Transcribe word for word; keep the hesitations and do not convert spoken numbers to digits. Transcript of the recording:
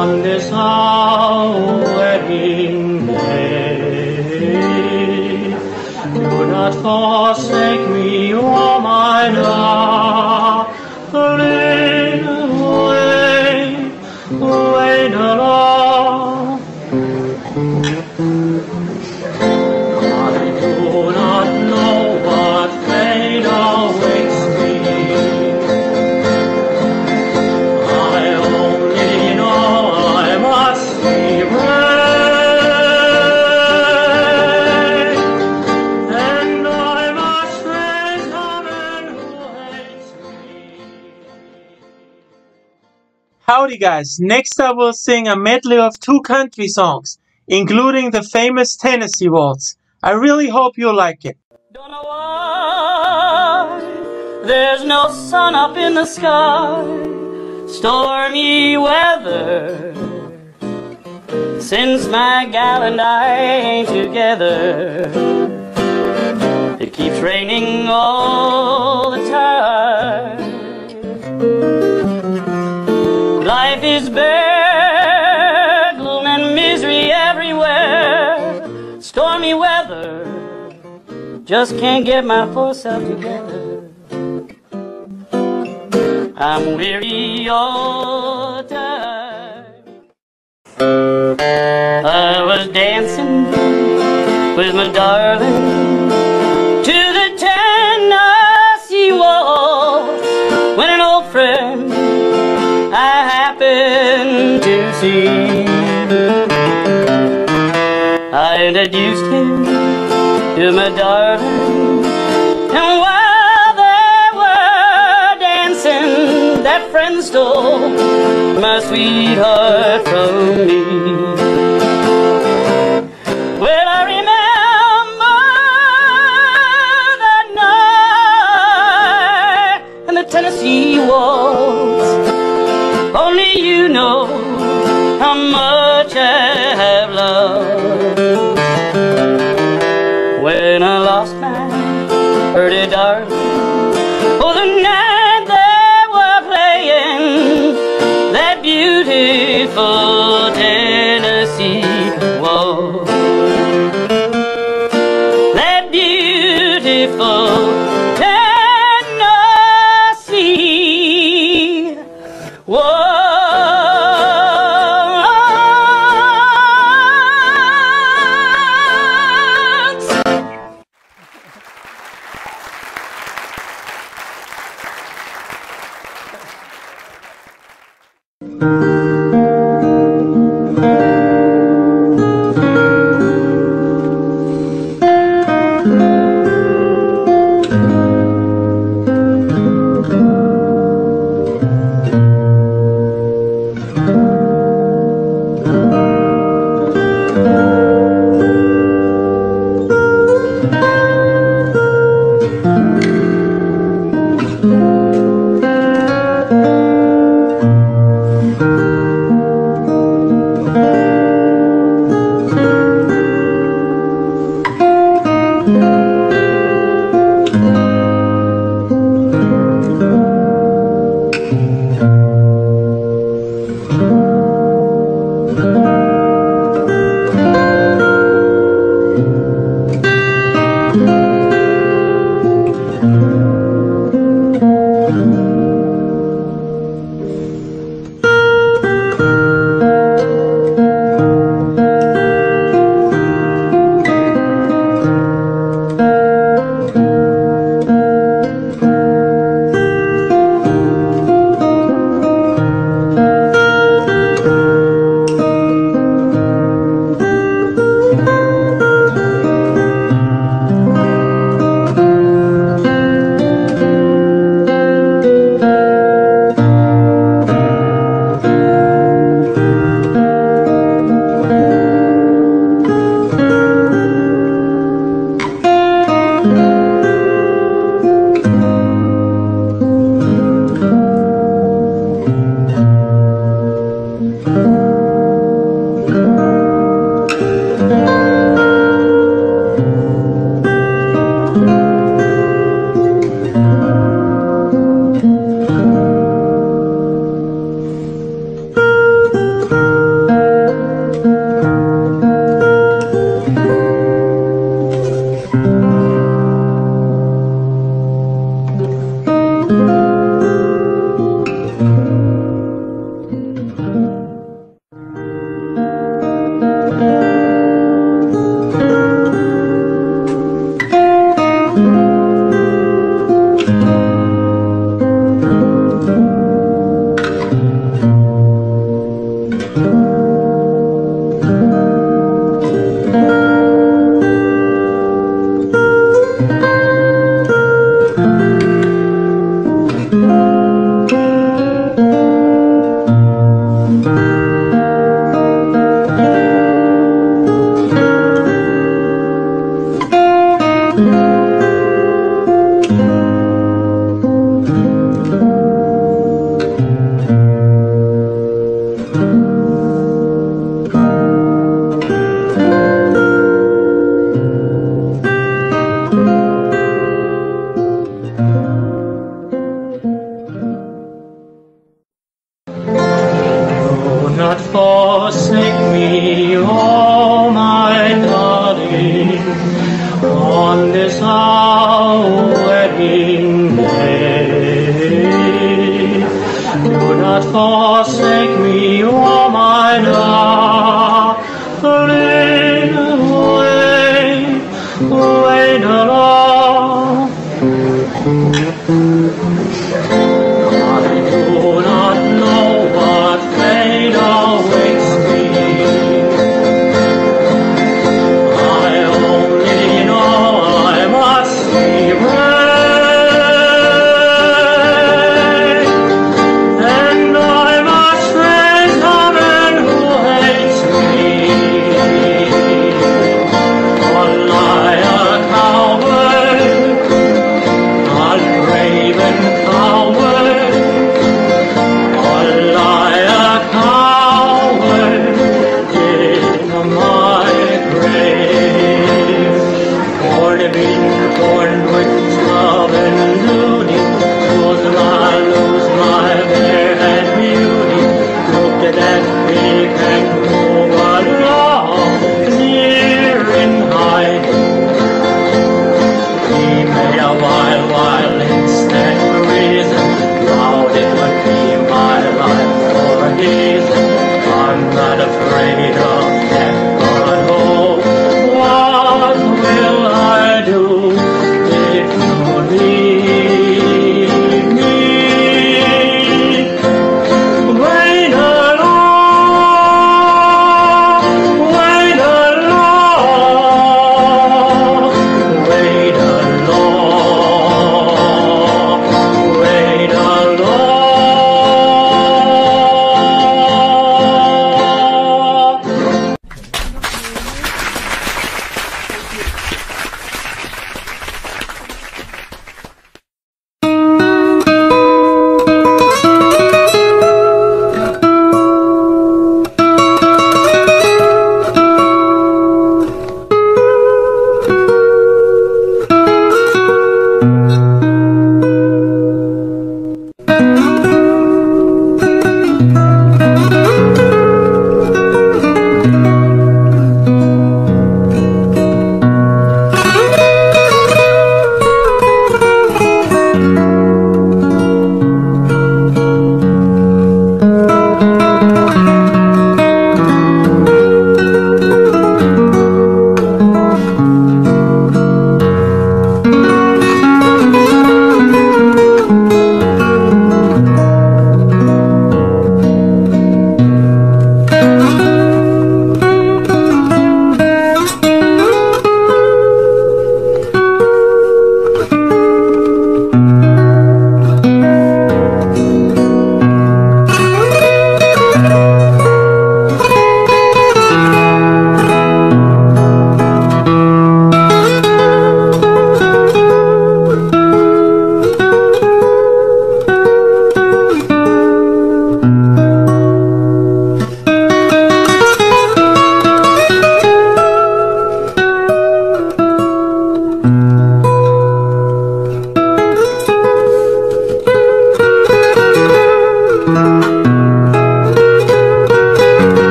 on this our wedding day. Do not forsake me, oh my darling, wait, wait alone. I do not know what fate awaits me. I only know I must be brave, and I must face the man who hates me. Howdy guys, next I will sing a medley of two country songs, including the famous Tennessee Waltz. I really hope you like it. Don't know why there's no sun up in the sky, stormy weather, since my gal and I ain't together. It keeps raining all the time. Life is bare, gloom and misery everywhere. Stormy weather, just can't get my full self together. I'm weary all the time. I was dancing with my darling to the Tennessee Waltz when an old friend I happened to see, I introduced him to my darling, and while they were dancing, that friend stole my sweetheart from me. Well, I remember that night in the Tennessee Waltz. Only you know how much I have loved. When I lost my pretty darling, oh, the night they were playing that beautiful Tennessee Waltz, that beautiful Tennessee Waltz. forsake me, oh my darling, on this our wedding day. Do not forsake me, oh my darling, wait, wait alone. I'm not afraid of